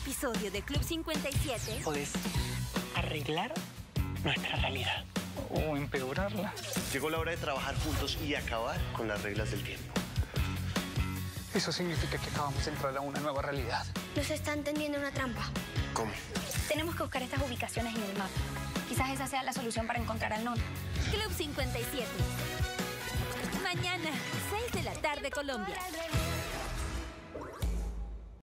episodio de Club 57... Puedes arreglar nuestra realidad o empeorarla. Llegó la hora de trabajar juntos y acabar con las reglas del tiempo. Eso significa que acabamos de entrar a una nueva realidad. Nos están tendiendo una trampa. ¿Cómo? Tenemos que buscar estas ubicaciones en el mapa. Quizás esa sea la solución para encontrar al nono. Club 57. Mañana, 6 de la tarde, Colombia.